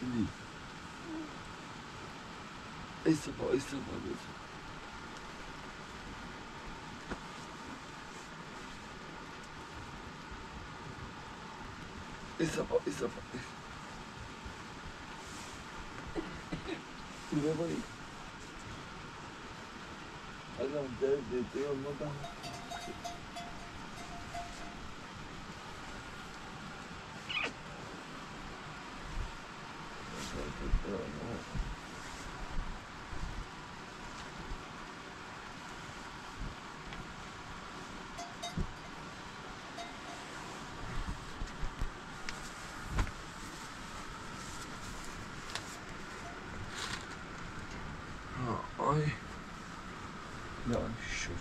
disbelief. ایستفا ببایی الان درد دیو مدام Ay, ya şu.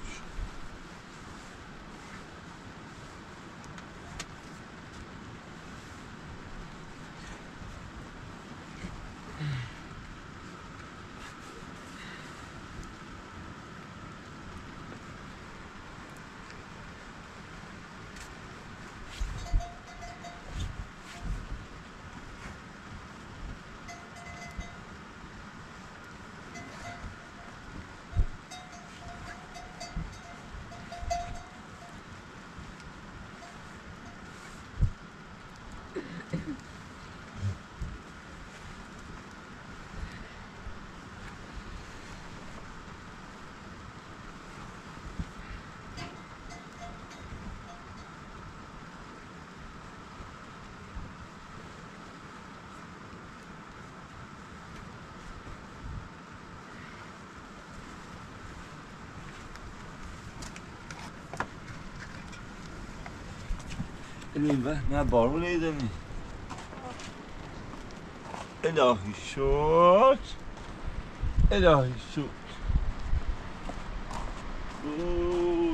الان نه بارون ایدمی الهی شد الهی شد اوی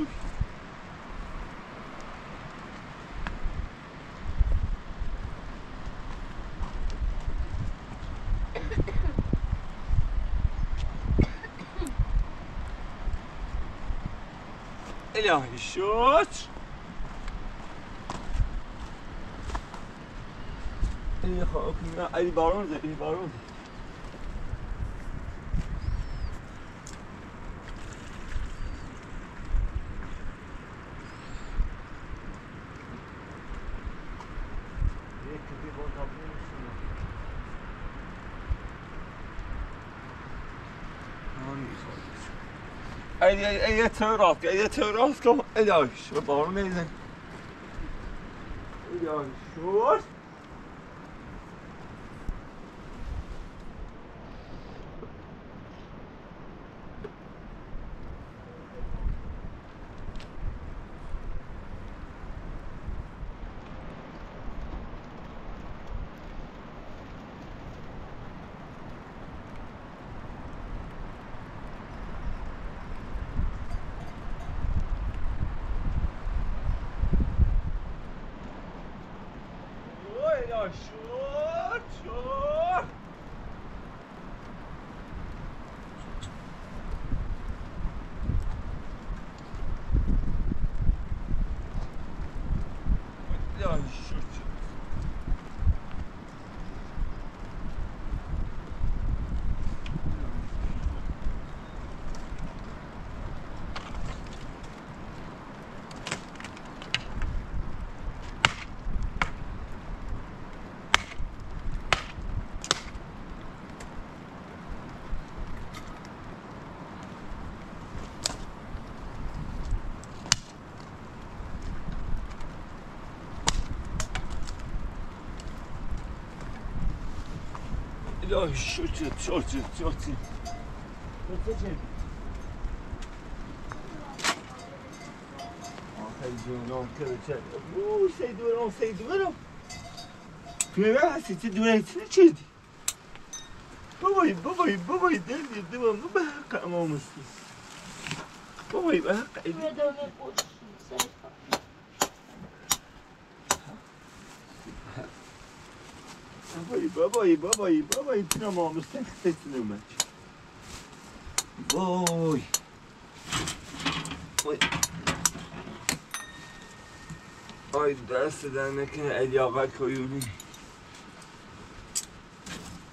الهی شد علی بارون ده علی بارون ده یه تورات کن الهی شد بارون نیزن الهی شد الهی شد جونم که اوه سیدورم پیمه هستی چه دونه چیدی بابایی دل دیدم به حق امام مستی بابایی به حق ایدی بابایی تین امام مستی خیلی نومد وای آی دست در نکنه علی آقا کویونی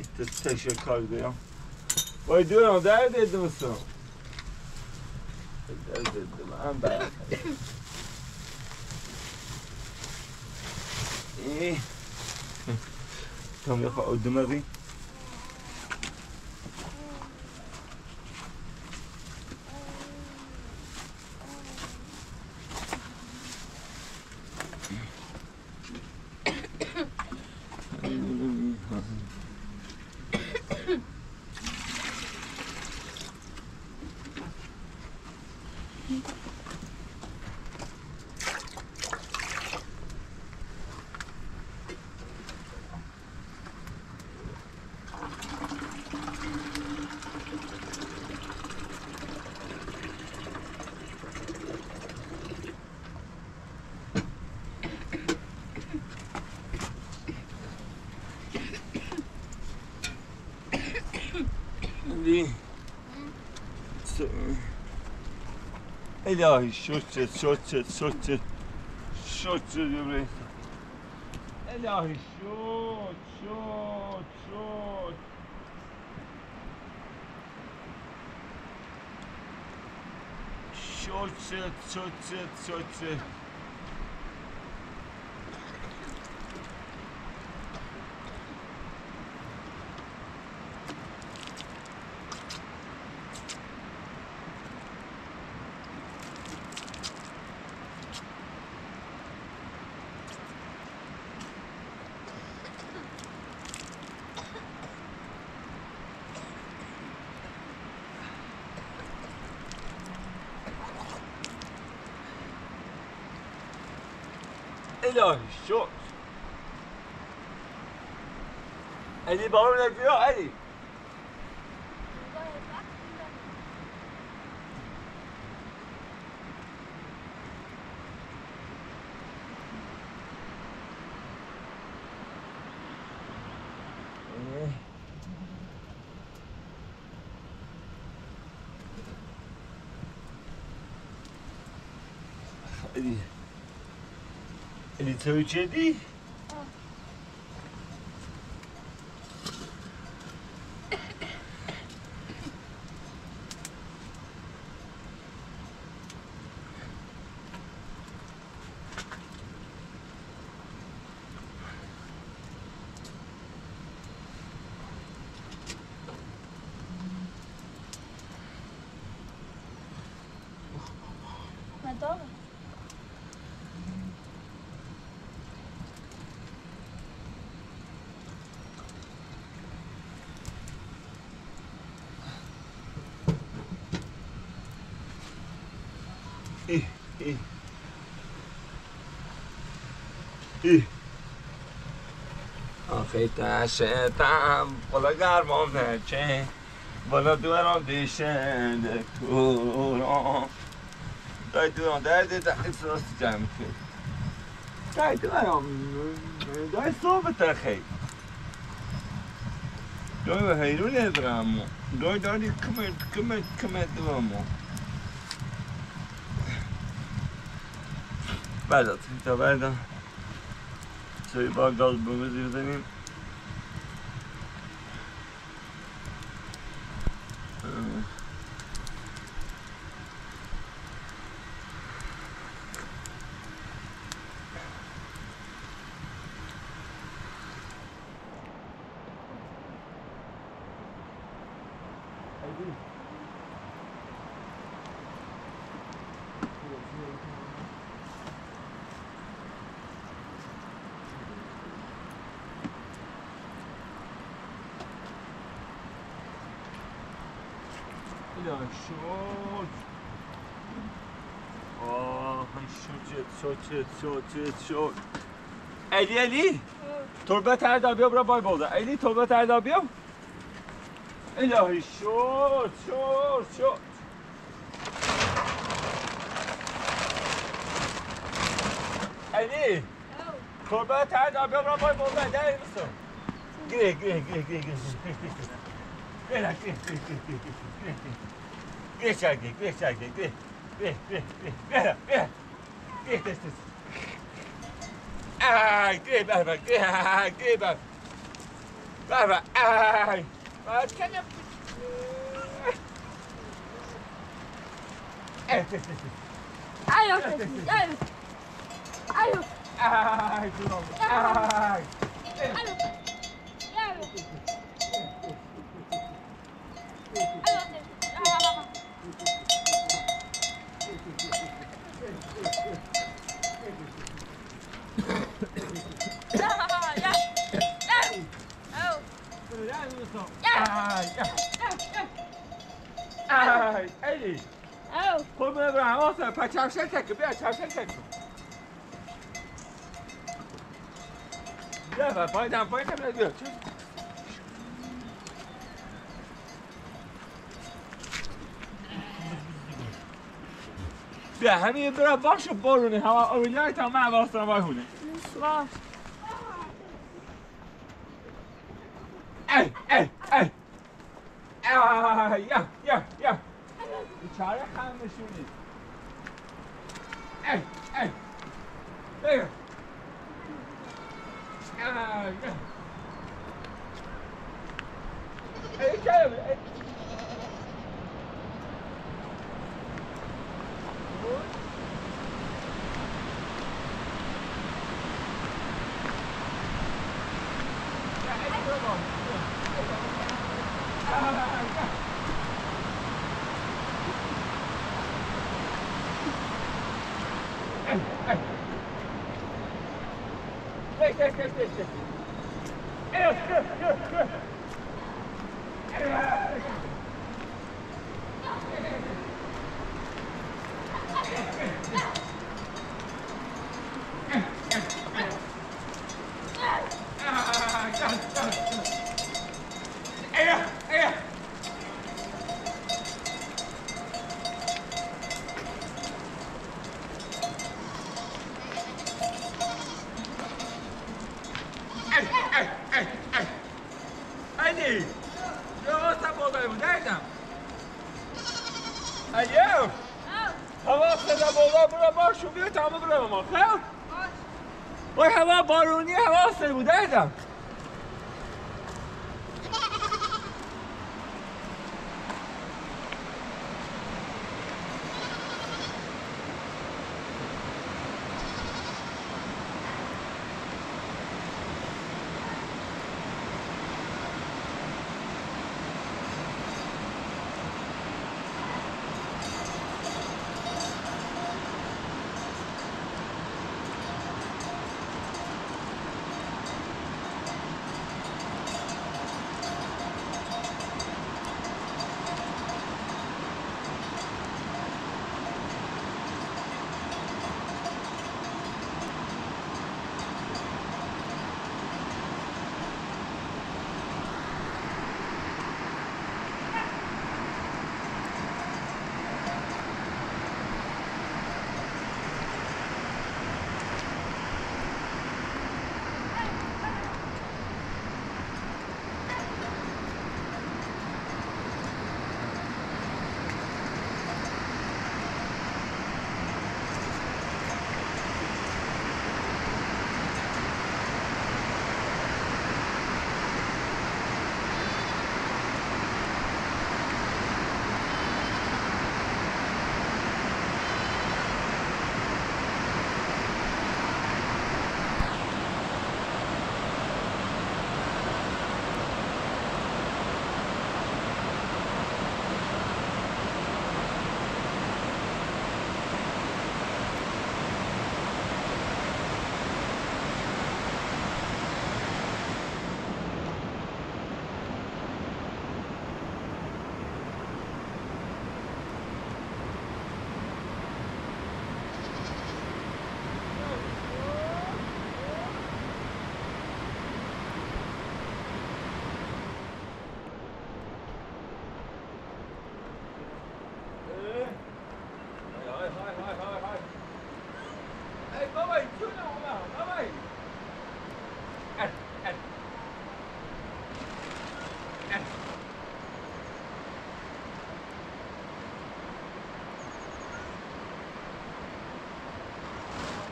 teşekkür ediyorum. Vad du då? Där är det du så. Där är det man bara. Kom jag får demarie. İlahi şut yüreğim. İlahi şut. İlahi şut. Ali babam ne diyor Ali? Ali söyledi. Madonna. آخه تشتم بالا گرمام نچه بالا دوران دیشن کوران دای دوران درد احساس جمع کرد دای دوران دای صحبت خیلی دای به حیرون ادرامو دای داری کمت دوامو بعد تا بعد سوی با گاز بومزی بزنیم Ya şut. شد علی تربت هر بیا برو بای بوده علی تربت هر بیا الهی شد علی تربت هر بیا برو بای بوده در میسو گره بابا ای باید کنم Ayo, ayo, ayo, ای جونم ای ayo, ایلی قربونه برم حواسم پس چرشل تکه بیا چرشل تکه بیا پایدم بیا بیا همین برا باش بارونه هوا اولیای تا من حواسم بای هونه ای یا بیچاره خم نشونی ای بیا ای کلمه علی درست بودای بود دیدم علیو هوا صدا بودا برو باشو بیا تمام برو ما خیل وای هوا بارونی هوا صدا بود دیدم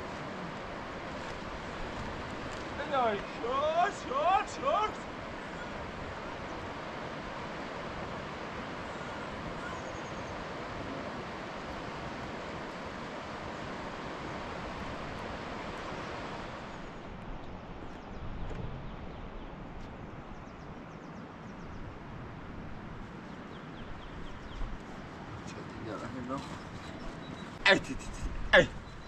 شورت ای ای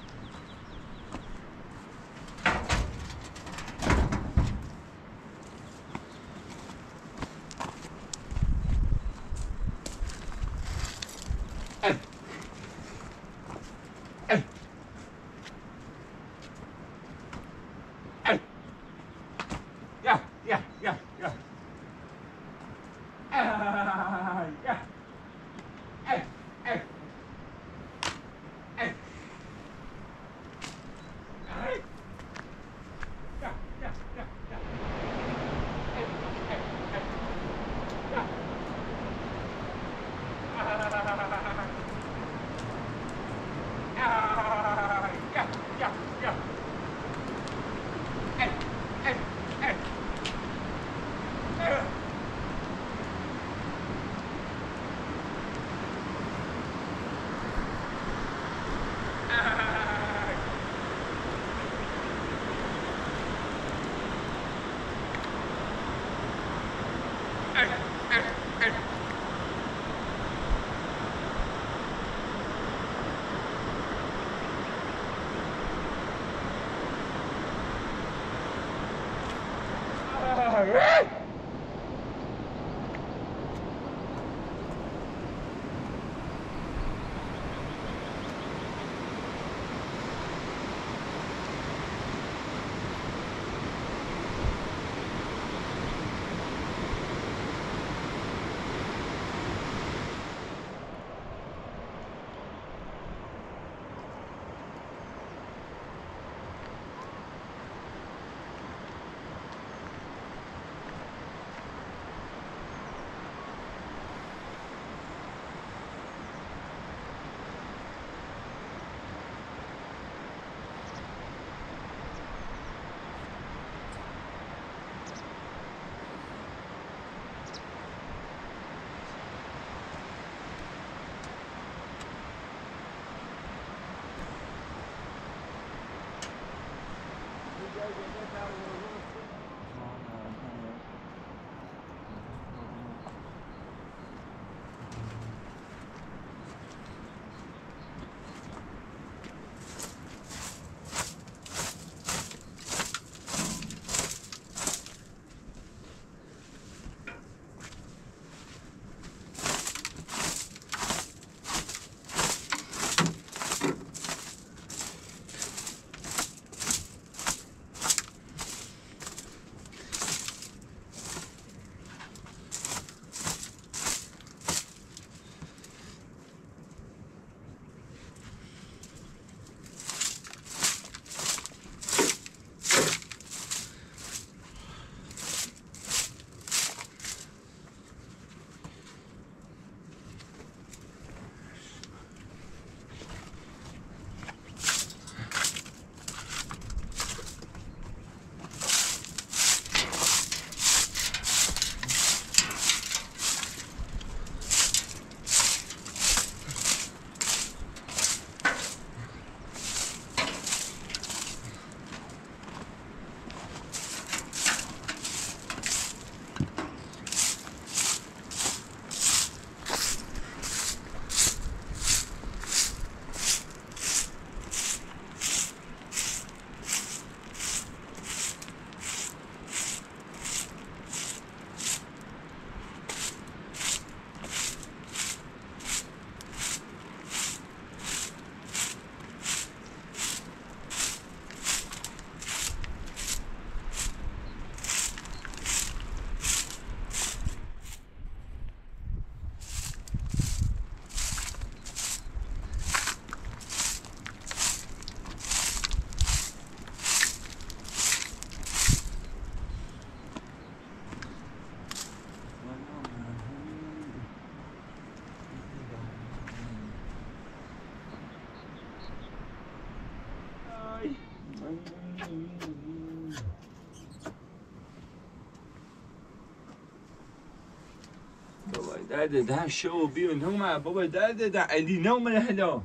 درد ده شو بيو نومع بابا درد ده علی نوم هلا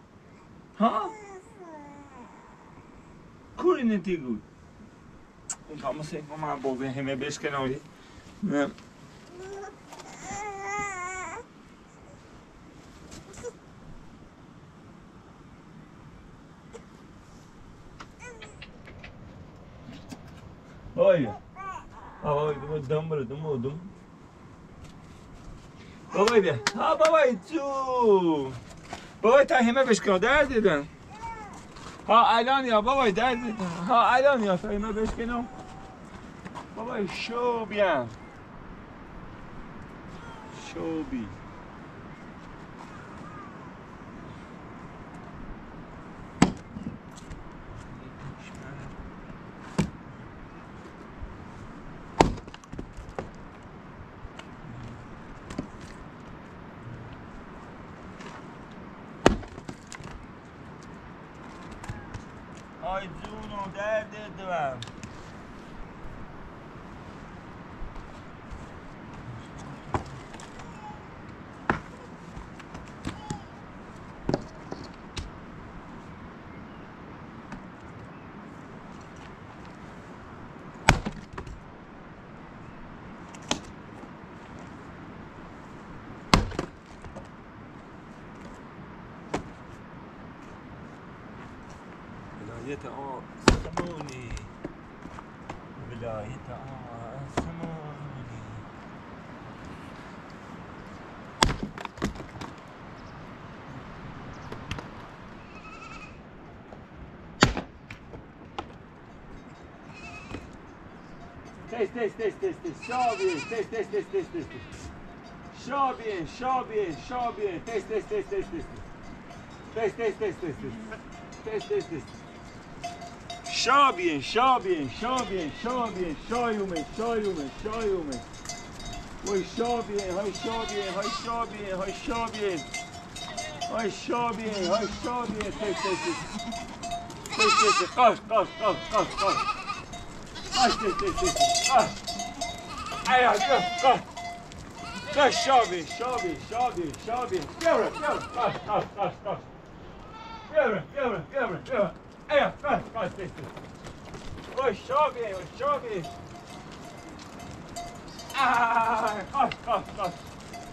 ها کوری نتیگو اون تمام سعی کنم بابا همه بشکنم بابا بیا بابا دم برو دم بابا بیا ها بابا جو بابا تا همه بشکن درد دیدن ها الان یا بابا درد دیدن ها الان یا تا همه بشکنم بابا شو بیام شو بی های جونو درد دیدم ولایت آسمونی ولایت آسمونی تست شابین تست شابین تست شابین شایومه وای شابین های شابین تست قاش ایا قاش شابین بیاره ایا قاش تست وای شابین قاش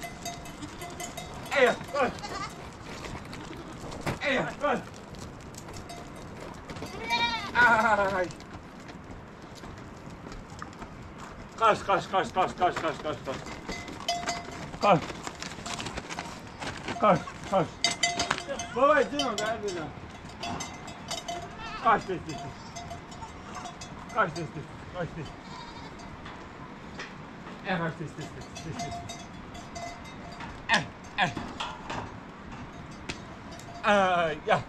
ایا قاش قاش بابا جونم درد بدم قاش یا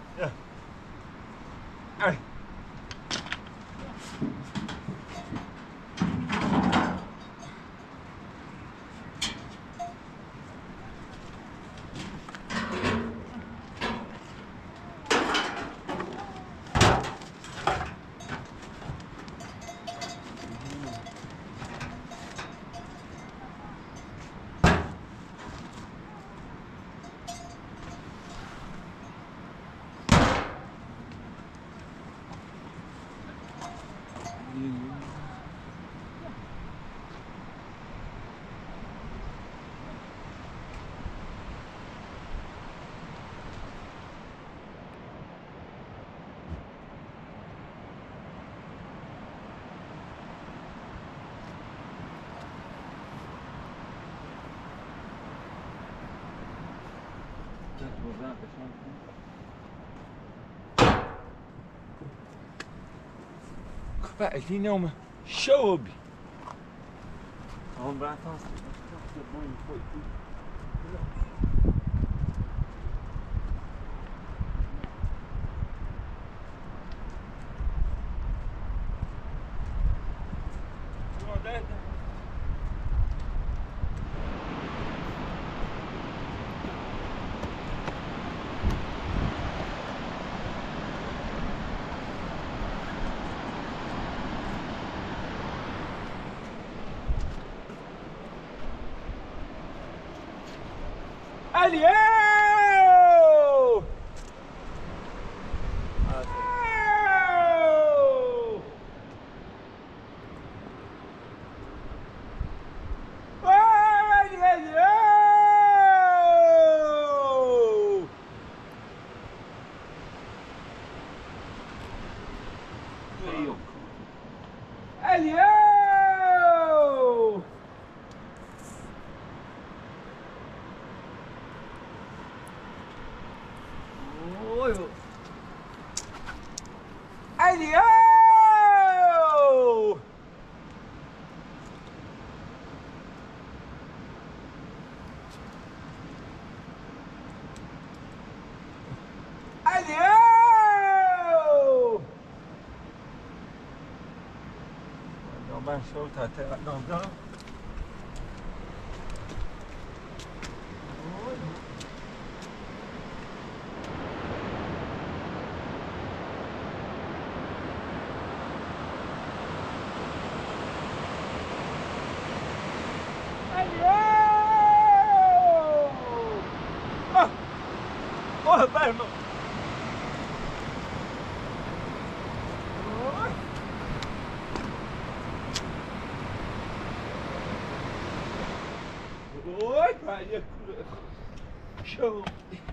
Kwijt nomen Shobi. Gewoon bij vast. Alio! Alio! من شو تا نامدار برما اوی پایه شو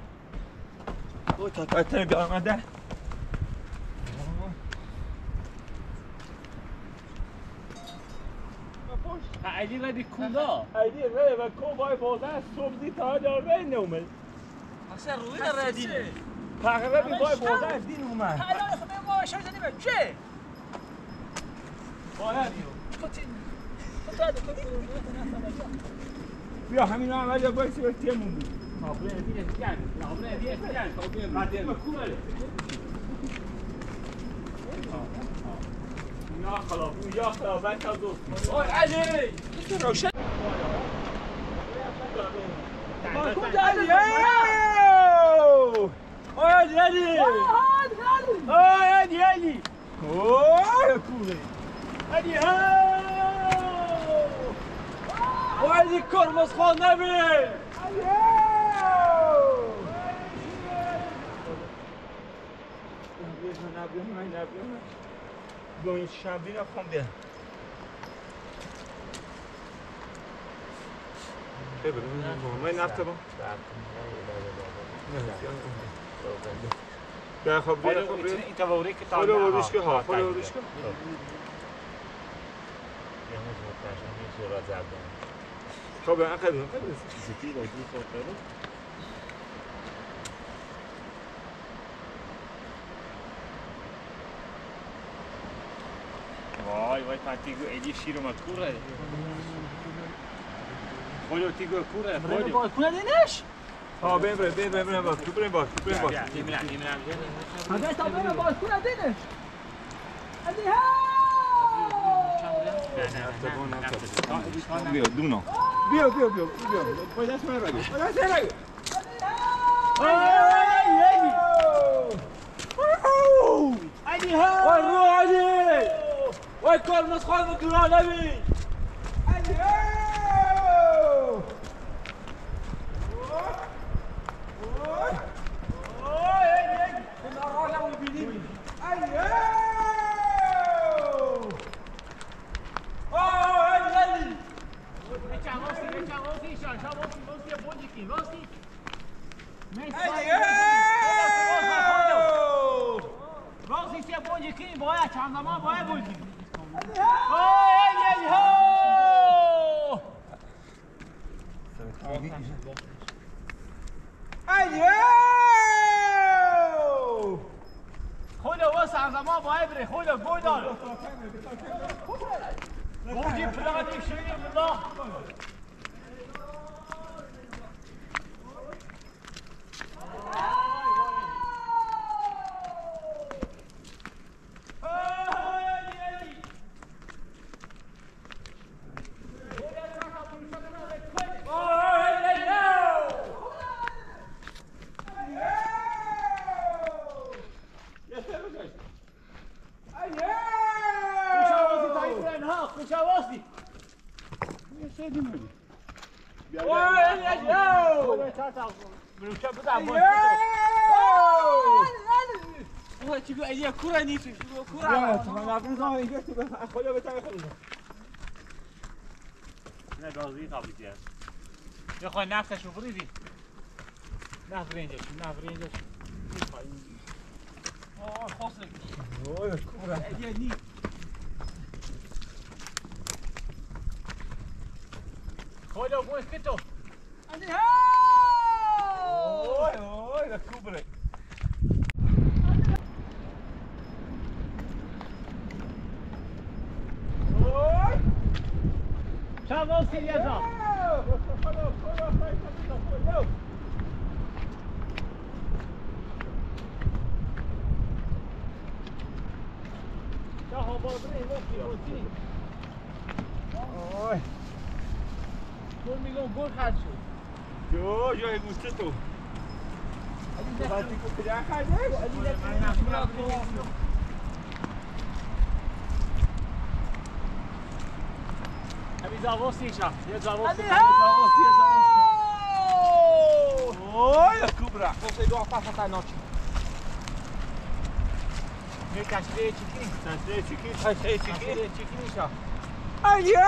او تا تاتر بیامده علی ردی کوندا علی ره و کو وای بوده صبحی تا داره نومد اصلا روی ردی تقریبا بی وای بوده دین اومد حالا خب ما شش زنیم چه باید بیا همین عمل یا باید سیبه تیمون بود کابره دیگه گرد کابره دیگه گرد کابره دیگه کوله یا خلاف من تا دوست اوی علی این روشن کون علی اوی علی اوی علی اوی کوله علی اوی علی کرمز خان نبی نبیم با این شبی نخوام بیا خیلی من نفته با بیا خب بیا خب بیا این تواوری که خود بودیش که ها خود بودیش که خب بیا خیلی وای تیگو ایدی شیرو مکوره خودو تیگو کوره خودو کوره دینش ها بریم با تو بریم با میرم هذا تمام باز كنا دينش هذه ها بیا دونا بیا باید دست من رو علی ها وای رو علی وای کرمز خان دورا نبی علی خدا واسه زمان باید بره خدا گودار گودی پلانی شیرین بالله تيجوا ايديا كرة نيفي كرة انا عارفين اه يجي خليها بتاعي خلص نه بازی تابیتی است یه خواهی نفتش رو بریدی نفت رینجش خواست اوه کوره ایدیا نی خواهی رو بویست که تو اوه کوبره شما سیریزا وای گل میگم گل خرد شد. جو جای گوشت تو علی تو نه. وقتی که پدر خردش علی نه. Abi zawostisha, je zawostisha. علی ها! اوه کبرا واسه دو آفر خطرناک. Ne tashriye chiki? تشریه چیکی Tashriye chiki misha. ایو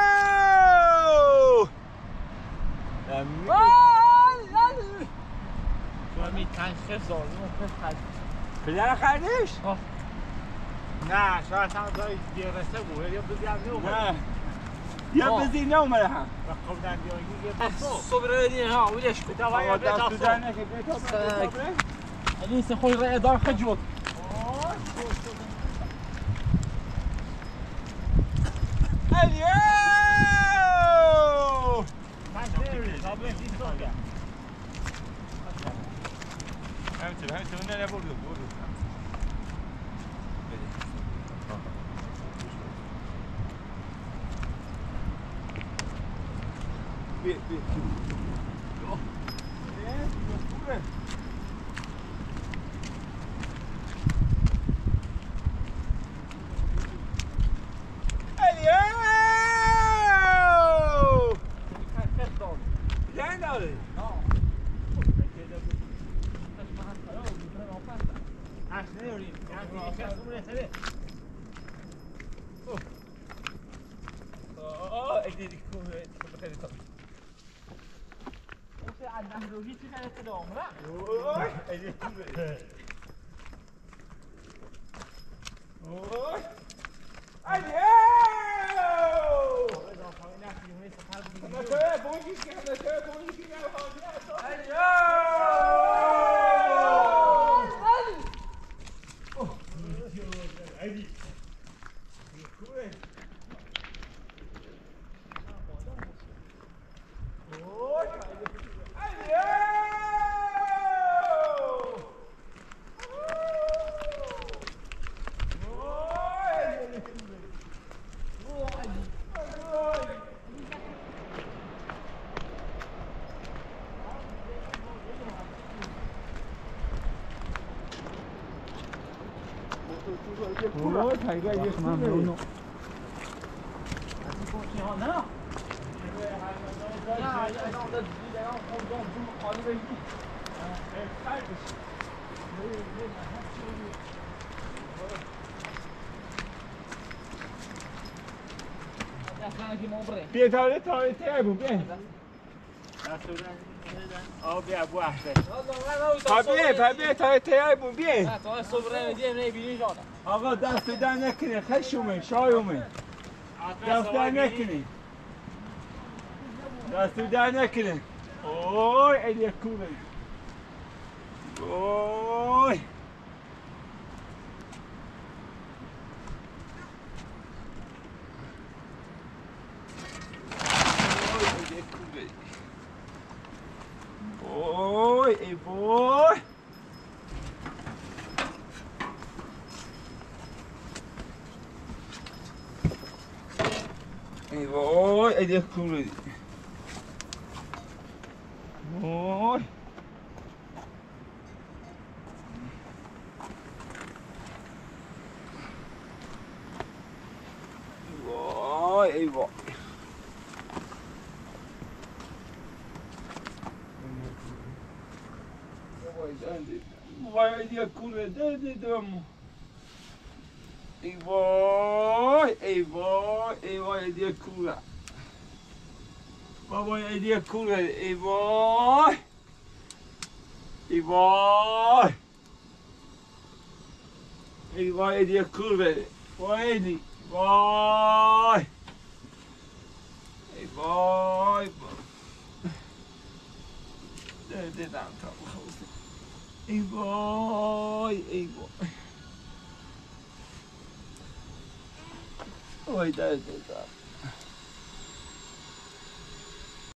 تو می تنش زارون خرد. پدر خردش نه شاید هم داری گرسته بود یا بزی هم نه یا بزی نومده هم و خب دندیانگی یه بسو صبر ندین ها ولش کن. آقا دست تو در نکه بتابه علی سه خوی رای دار خجوت. ایو تنش تابله دیستون گه همینطور نه برو بیا اوه تایگر یه خوبه بیا تا تیه بود بیا بیا بو احسن بیا تا تیه بود بیا تا صبر ندین نبینی جان. آقا دست در نکنه خشومه شایومه دست در نکنه دست در نکنه اوی ایلی کوبه اوی اوی ای بوی ای وای ایده کوبه وای وای ای وای وای ایده کوبه دیدم ای وای ای وای ای وای ایده کوبه بابا ایده کوبه ای وای ای وای ای وای ایده کوبه وای ایدی وای ای وای دیدم تا بخوزه ای وای ای وای وای دیدم